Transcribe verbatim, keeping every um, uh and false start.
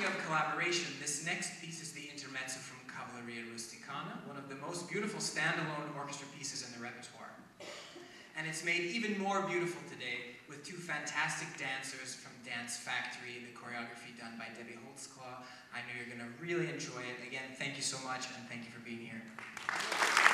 Speaking of collaboration, this next piece is the Intermezzo from Cavalleria Rusticana, one of the most beautiful standalone orchestra pieces in the repertoire. And it's made even more beautiful today with two fantastic dancers from Dance Factory, the choreography done by Debbie Holtzclaw. I know you're going to really enjoy it. Again, thank you so much, and thank you for being here.